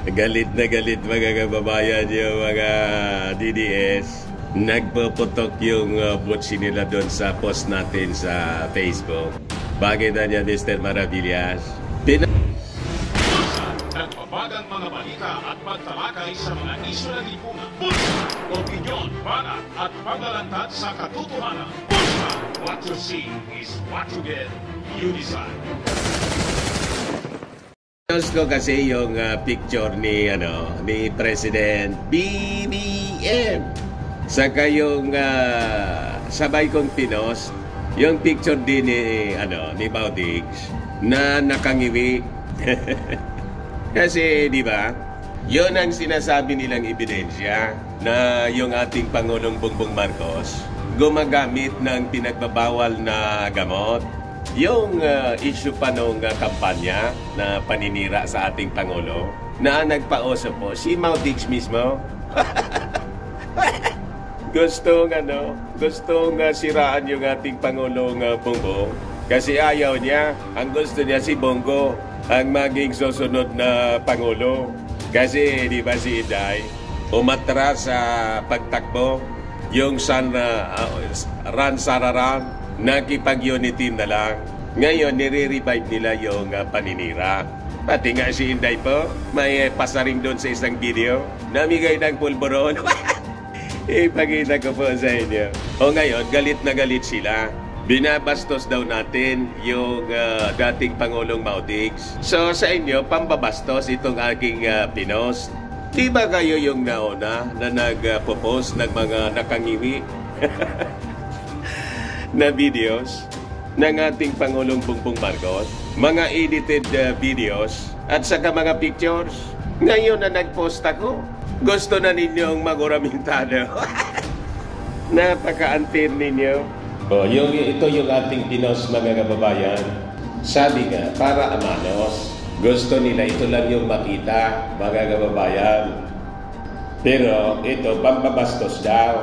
Galit na galit mga kababayan yung mga DDS. Nagpuputok yung butsi nila doon sa post natin sa Facebook. Bakit na niya, Mr. Maravillas? Nagpapagang mga balita at pagtalakay sa mga isyu ng lipunan. Bulsa! Opinyon, balat at paglalantad sa katotohanan. Bulsa! What you see is what you get. You decide. Gusto kasi yung picture ni President BBM. Saka yung sabay kong pinost yung picture din ni Bautigs na nakangiwi. Kasi di ba? Yun ang sinasabi nilang ebidensya na yung ating Pangulong Bongbong Marcos gumagamit ng pinagbabawal na gamot. Yung issue pa nung kampanya na paninira sa ating Pangulo na nagpauso po si Bautigs mismo. gustong siraan yung ating Pangulong Bongbong kasi ayaw niya. Ang gusto niya si Bongo ang maging susunod na Pangulo. Kasi di ba si Inday umatras sa pagtakbo yung Ran Sararan nakipag-unity na lang. Ngayon, nire-revive nila yung paninira. Pati nga si Inday po, may pasaring doon sa isang video. Namigay ng pulburon. Ipakita ko po sa inyo. O ngayon, galit na galit sila. Binabastos daw natin yung dating Pangulong Bautigs. So sa inyo, pambabastos itong aking pinost. Di ba kayo yung nauna na nagpo-post ng mga nakangiwi? Na videos ng ating Pangulong Bongbong Marcos, mga edited videos at saka mga pictures. Ngayon na nag-post ako, gusto na ninyong maguramentado. Napaka-unfair ninyo. Ito yung ating pinost mga kababayan. Sabi nga, para amanos. Gusto nila ito lang yung makita mga kababayan. Pero ito, pambabastos daw.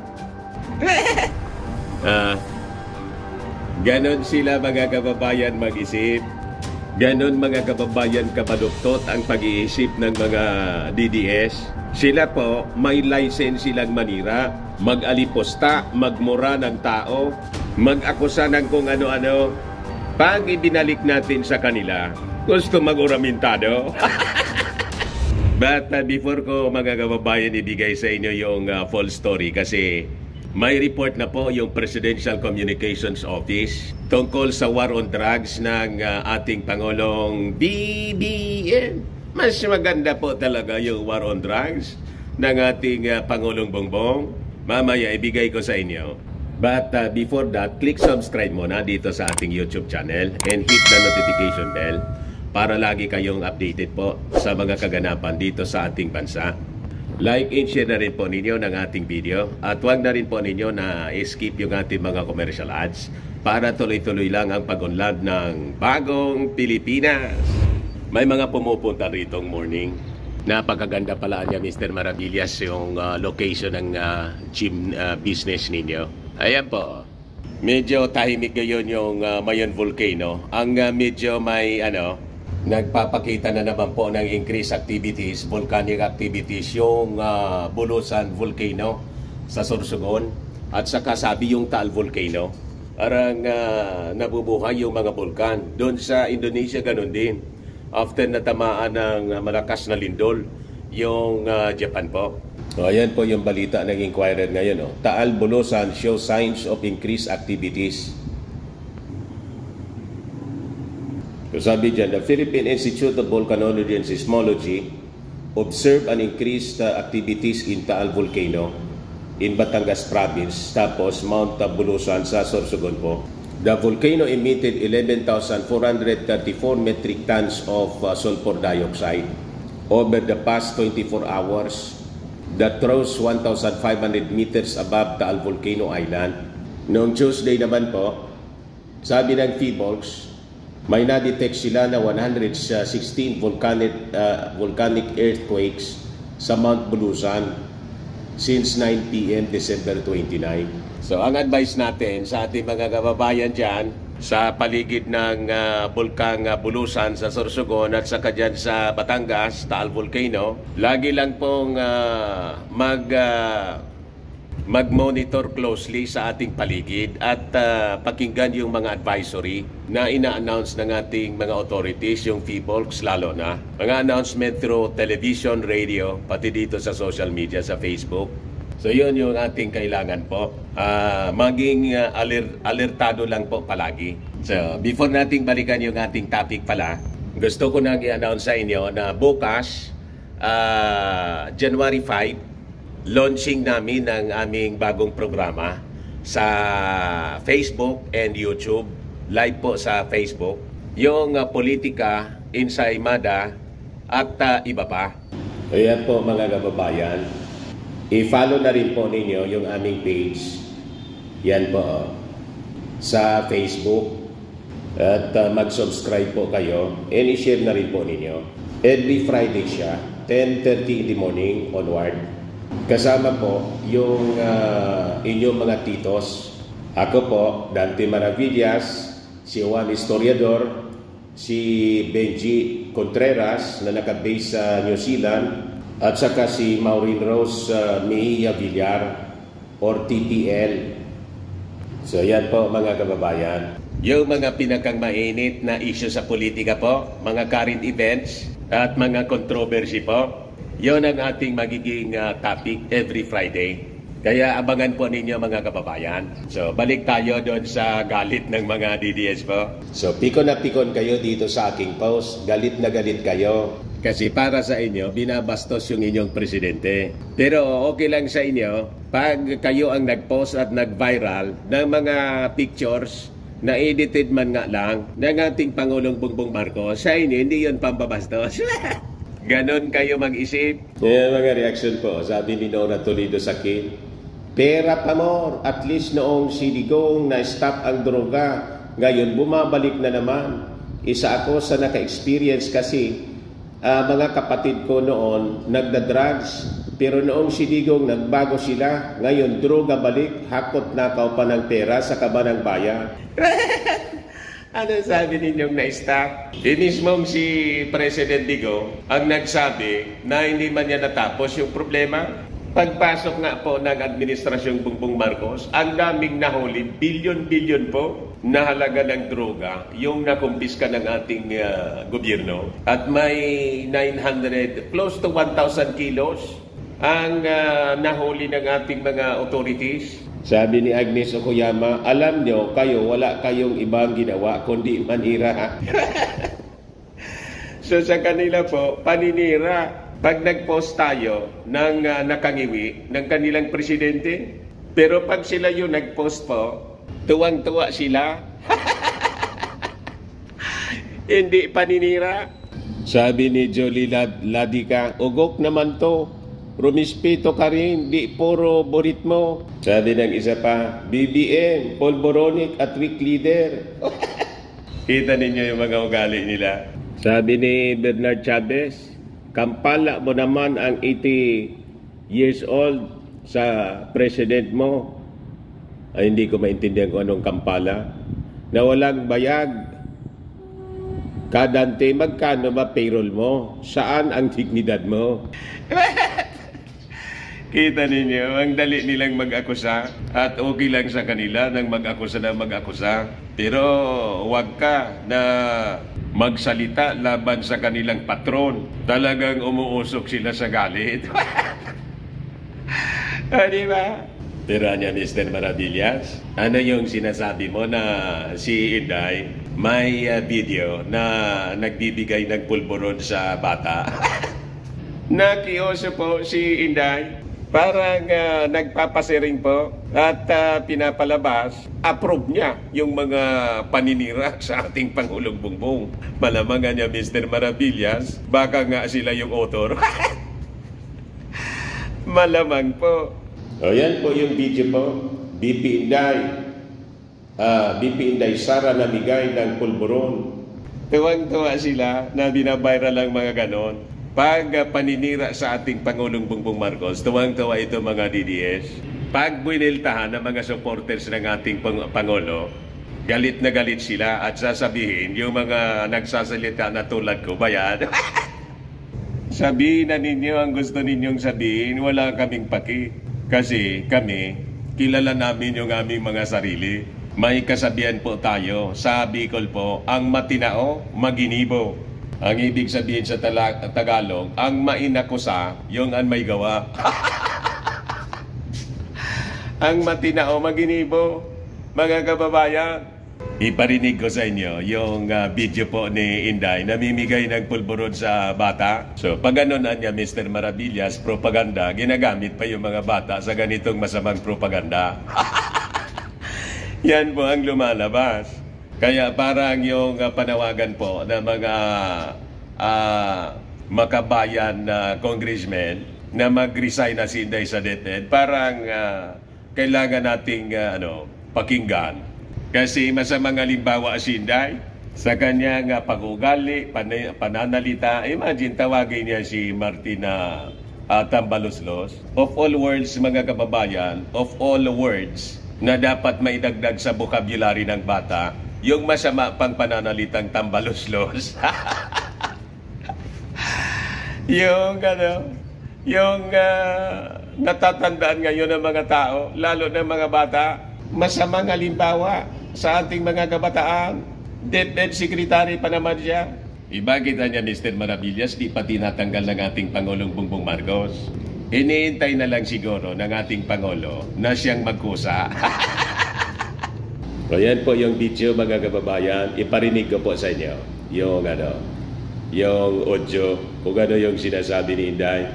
Ganon sila mga kababayan mag-isip. Ganon mga kababayan kabaluktot ang pag-iisip ng mga DDS. Sila po may license silang manira, mag-aliposta, magmura ng tao, mag-akusa ng kung ano-ano. Pag ibinalik natin sa kanila, gusto mag-uramentado. But before ko mga kababayan ibigay sa inyo yung full story kasi may report na po yung Presidential Communications Office tungkol sa war on drugs ng ating Pangulong BBM. Mas maganda po talaga yung war on drugs ng ating Pangulong Bongbong. Mamaya ibigay ko sa inyo. But before that, click subscribe muna dito sa ating YouTube channel and hit the notification bell para lagi kayong updated po sa mga kaganapan dito sa ating bansa. Like and share na rin po ninyo ng ating video at huwag na rin po ninyo na skip yung ating mga commercial ads para tuloy-tuloy lang ang pag-unlad ng bagong Pilipinas. May mga pumupunta ritong morning. Napakaganda pala niya Mr. Maravillas yung location ng gym business ninyo. Ayan po. Medyo tahimik ngayon yung Mayon Volcano. Ang medyo may nagpapakita na naman po ng increased activities, volcanic activities, yung Bulusan Volcano sa Sorsogon at saka sabi yung Taal Volcano. Parang nabubuhay yung mga vulkan. Doon sa Indonesia ganun din. After natamaan ng malakas na lindol, yung Japan po. So, ayan po yung balita ng Inquirer ngayon. Taal Bulusan show signs of increased activities. So sabi dyan, the Philippine Institute of Volcanology and Seismology observed an increased activities in Taal Volcano in Batangas Province, tapos Mount Bulusan sa Sorsogon po. The volcano emitted 11,434 metric tons of sulfur dioxide over the past 24 hours that rose 1,500 meters above Taal Volcano Island. Noong Tuesday naman po, sabi ng PHIVOLCS, may na-detect sila na 116 volcanic earthquakes sa Mount Bulusan since 9 p.m. December 29. So ang advice natin sa ating mga kababayan dyan, sa paligid ng Bulkang Bulusan sa Sorsogon at saka dyan sa Batangas, Taal Volcano. Lagi lang pong mag-monitor closely sa ating paligid at pakinggan yung mga advisory na ina-announce ng ating mga authorities, yung PHIVOLCS lalo na. Mga announcement through television, radio, pati dito sa social media, sa Facebook. So yun yung ating kailangan po. Maging alertado lang po palagi. So before nating balikan yung ating topic pala, gusto ko nang i-announce sa inyo na bukas, January 5, launching namin ng aming bagong programa sa Facebook and YouTube. Live po sa Facebook. Yung politika, insaymada at iba pa. Ayan po mga kababayan. I-follow na rin po ninyo yung aming page. Yan po sa Facebook. At mag-subscribe po kayo. And i-share na rin po ninyo. Every Friday siya, 10:30 in the morning onward. Kasama po yung inyong mga titos. Ako po, Dante Maravillas, si Juan Historiador, si Benji Contreras na naka-base sa New Zealand, at saka si Maureen Rose Mejia Villar or TPL. So yan po mga kababayan. Yung mga pinakang mainit na issue sa politika po, mga current events at mga controversy po, yon ang ating magiging topic every Friday. Kaya abangan po ninyo mga kababayan. So balik tayo doon sa galit ng mga DDS po. So pikon na pikon kayo dito sa aking post. Galit na galit kayo. Kasi para sa inyo, binabastos yung inyong presidente. Pero okay lang sa inyo pag kayo ang nag-post at nag-viral ng mga pictures na edited man nga lang ng ating Pangulong Bongbong Marcos. Sa inyo, hindi yun pambabastos. Ganon kayo mag-isip. Yan mga reaction po. Sabi ni Nora Toledo Sakin, pera pa more. At least noong Siligong na-stop ang droga. Ngayon bumabalik na naman. Isa ako sa naka-experience kasi mga kapatid ko noon nagda-drugs. Pero noong Siligong nagbago sila. Ngayon droga balik. Hakot nakaw pa ng pera sa kabanang bayan. Ano sabi ninyong na-stop? Mismong si President Digo ang nagsabi na hindi man niya natapos yung problema. Pagpasok nga po ng Administrasyong Bongbong Marcos, ang daming nahuli, bilyon-bilyon po na halaga ng droga yung nakumpiska ng ating gobyerno. At may 900, close to 1,000 kilos ang nahuli ng ating mga authorities. Sabi ni Agnes Okuyama, alam nyo, kayo, wala kayong ibang ginawa kundi manira. So sa kanila po, paninira. Pag nag-post tayo ng nakangiwi ng kanilang presidente, pero pag sila yung nag-post po, tuwang-tuwa sila. Hindi paninira. Sabi ni Jolie Ladika, ugok naman to. Rumispito ka rin, di puro borit mo. Sabi ng isa pa, BBM, polboronic at weak leader. Kita ninyo yung mga ugali nila. Sabi ni Bernard Chavez, kampala mo naman ang 80 years old sa president mo. Ay, hindi ko maintindihan kung anong kampala. Na walang bayag. Kadante, magkano ba payroll mo? Saan ang dignidad mo? Kita ninyo, ang dali nilang mag-akusa at okay lang sa kanila nang mag-akusa na mag-akusa. Pero huwag ka na magsalita laban sa kanilang patron. Talagang umuusok sila sa galit. Di ba? Pero niya, Mr. Maravillas, ano yung sinasabi mo na si Inday may video na nagbibigay ng pulburon sa bata? Nakiuso po si Inday. Parang nagpapasiring po at pinapalabas, approve niya yung mga paninira sa ating Pangulong Bongbong. Malaman niya, Mr. Maravillas, baka nga sila yung author. Malamang po. O yan po yung video po. BP Inday Sara namigay ng pulburon. Tuwang-tuwa sila na binaviral ang mga ganon. Pag paninira sa ating Pangulong Bongbong Marcos, tuwang-tuwa ito mga DDS. Pag buiniltahan ng mga supporters ng ating Pangulo, galit na galit sila at sasabihin, yung mga nagsasalita na tulad ko ba yan? Sabihin na ninyo ang gusto ninyong sabihin, wala kaming paki. Kasi kami, kilala namin yung aming mga sarili. May kasabihan po tayo, sa Bicol po, ang matinao, maginibo. Ang ibig sabihin sa Tagalog, ang mainakusa, yung ang may gawa. Ang matinao, maginibo. Mga kababayan, iparinig ko sa inyo yung video po ni Inday, namimigay ng pulburon sa bata. So, pag gano'n niya, Mr. Maravillas, propaganda, ginagamit pa yung mga bata sa ganitong masamang propaganda. Yan po ang lumalabas. Kaya parang yung panawagan po ng mga makabayan na congressman na mag-resign na si Inday sa DepEd, parang kailangan nating pakinggan. Kasi masamang halimbawa si Inday sa kanyang pag-ugali, pananalita. Imagine, tawagin niya si Martina Tambaloslos. Of all words, mga kababayan, of all words na dapat maidagdag sa vocabulary ng bata, yung masama pang pananalitang tambaloslos. yung natatandaan ngayon ng mga tao, lalo ng mga bata, masamang halimbawa sa ating mga kabataan. DepEd Secretary pa naman siya. Ibagita niya, Mr. Maravillas, di pa tinatanggal ng ating Pangulong Bongbong Marcos. Iniintay na lang siguro ng ating Pangulo na siyang magkusa. So yan po yung video, mga kababayan. Iparinig ko po sa inyo yung audio, kung ano yung sinasabi ni Inday.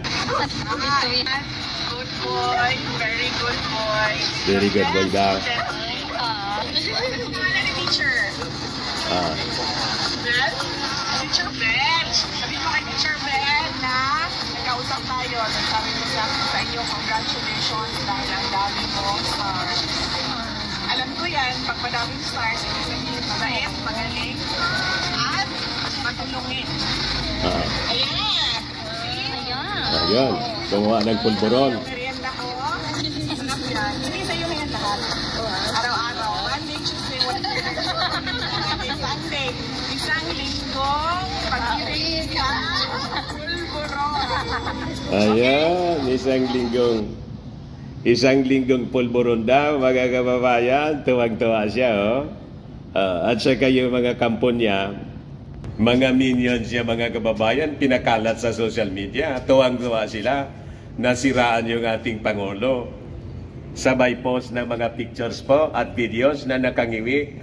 Good boy, very good boy. Very good boy daw. Teacher. Ben? Teacher Ben. Sabi mo kay Teacher Ben na nagkausap tayo. Nagsabi ko sa inyo, congratulations dahil ang dami mo stars. Alam ko yan, pag madaming stars, ibig sabihin, mabait, magaling, at matulungin. Ayan. Ayan, gumawa ng pulburon. Merienda ko. Sarap yan. Hindi sa'yo yan lahat. Araw-araw. Monday, Tuesday, Wednesday, Sunday. Isang linggong pag-irig ka. Pulburon. Ayan, isang linggong pulburon daw, mga kababayan. Tuwag-tuwa siya, oh. At saka yung mga kampo niya, mga minions niya, mga kababayan, pinakalat sa social media. Tuwang-tuwa sila. Nasiraan yung ating Pangulo. Sabay post ng mga pictures po at videos na nakangiwi.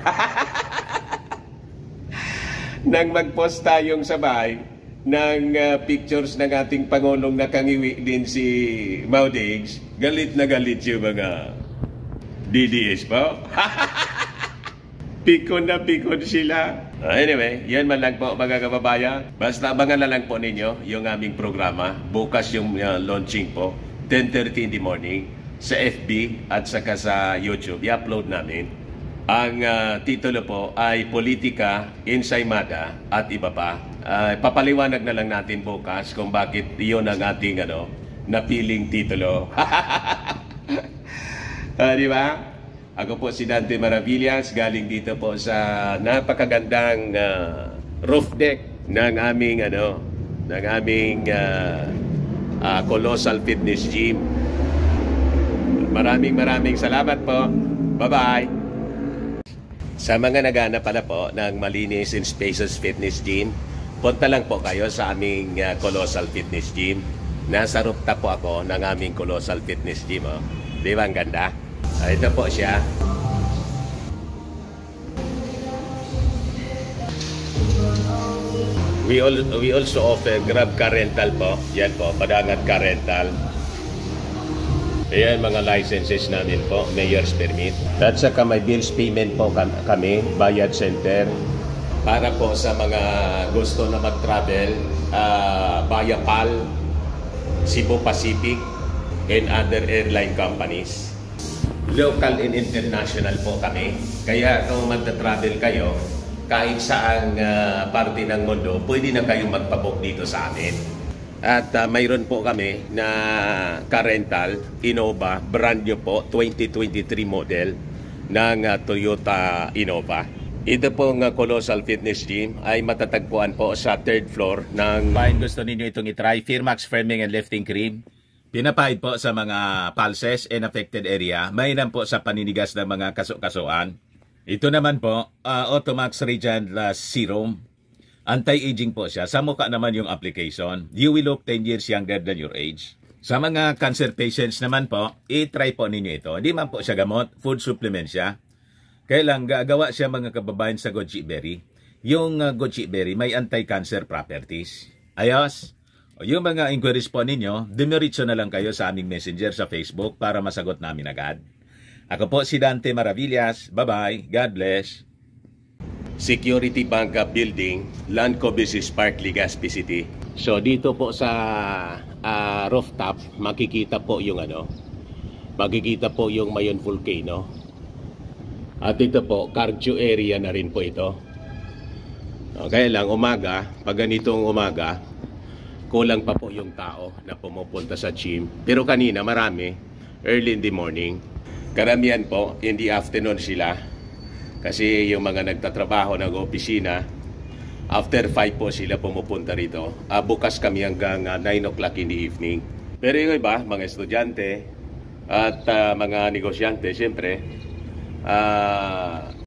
Nang mag-post tayong sabay ng pictures ng ating Pangulong nakangiwi din si Maudigs, galit na galit yung mga DDS po. Pikon na pikon sila. Anyway, yan man lang po, mga kababayan. Basta abangan na lang po ninyo yung aming programa. Bukas yung launching po, 10:30 in the morning, sa FB at saka sa YouTube. I-upload namin. Ang titulo po ay Politika, Ensaymada at iba pa. Papaliwanag na lang natin bukas kung bakit iyon ang ating napiling titulo. Di ba? Ako po si Dante Maravillas, galing dito po sa napakagandang roof deck ng aming Colossal Fitness Gym. Maraming salamat po. Bye-bye. Sa mga naghahanap pala po ng malinis and spacious fitness gym, punta lang po kayo sa aming Colossal Fitness Gym. Nasa rooftop po ako ng aming Colossal Fitness Gym. Oh. Di ba ang ganda? Ito po siya. We also offer Grab Car Rental po. Yan po, Padangat Car Rental. Ayan mga licenses namin po, Mayor's Permit. At saka may bills payment po kami, Bayad Center. Para po sa mga gusto na mag-travel, Via PAL, Cebu Pacific, and other airline companies. Local and international po kami. Kaya kung magta-travel kayo, kahit saang parte ng mundo, pwede na kayong magpabook dito sa amin. At mayroon po kami na car rental, Innova, brand new po, 2023 model. ng Toyota Innova. Ito pong Colossal Fitness Gym ay matatagpuan po sa 3rd floor ng... Kung gusto ninyo itong itry, Firmax Firming and Lifting Cream. Pinapahid po sa mga pulses and affected area. Mainam po sa paninigas ng mga kaso-kasuan. Ito naman po, Automax Radiant Serum. Anti-aging po siya. Sa mukha naman yung application. You will look 10 years younger than your age. Sa mga cancer patients naman po, i-try po ninyo ito. Hindi man po siya gamot, food supplement siya. Kaya lang, gagawa siya mga kababayan sa goji berry. Yung goji berry may anti-cancer properties. Ayos! O yung mga inquiries po ninyo, dumiretso na lang kayo sa aming messenger sa Facebook para masagot namin agad. Ako po si Dante Maravillas. Bye-bye. God bless. Security Bank Building, Lanco Business Park, Legazpi City. So dito po sa rooftop, makikita po yung makikita po yung Mayon Volcano. At ito po, cardio area na rin po ito. Kaya lang umaga, pag ganitong umaga, kulang pa po yung tao na pumupunta sa gym. Pero kanina marami, early in the morning. Karamihan po, in the afternoon sila. Kasi yung mga nagtatrabaho ng opisina, after 5 po sila pumupunta rito. Bukas kami hanggang 9 o'clock in the evening. Pero yung iba, mga estudyante at mga negosyante, siyempre,